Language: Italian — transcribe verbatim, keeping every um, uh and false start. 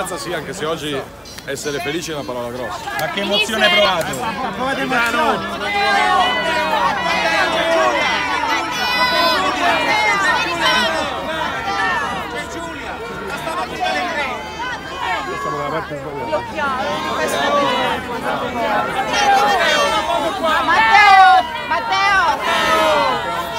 ragazza sì, anche se oggi essere felice è una parola grossa. Ma che emozione hai provato? Provate emozioni. Siamo dalla parte sbagliata. Matteo! Matteo!